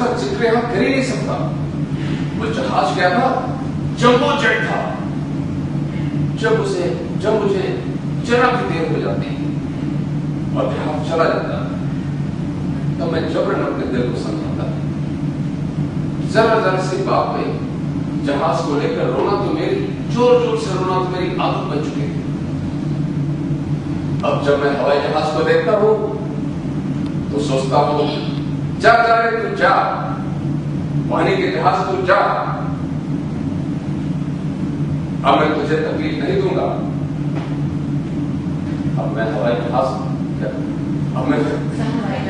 उसका जिक्र यहां कर ही नहीं सकता। वो जहाज क्या था? जंबो जेट था। जब मुझे जरा भी देर हो जाती और जहाज चला जाता तो मैं जबरन अपने दिल को समझाता, जरा सी बात में जहाज को लेकर रोना तो मेरी, जोर से रोना तो मेरी आदत बन चुकी थी। अब जब मैं हवाई जहाज को देखता हूं तो सोचता हूं, जा रे तू जा, पानी के जहाज तू जा, अब मैं तुझे तकलीफ नहीं दूंगा। अब मैं हवाई जहाज, अब मैं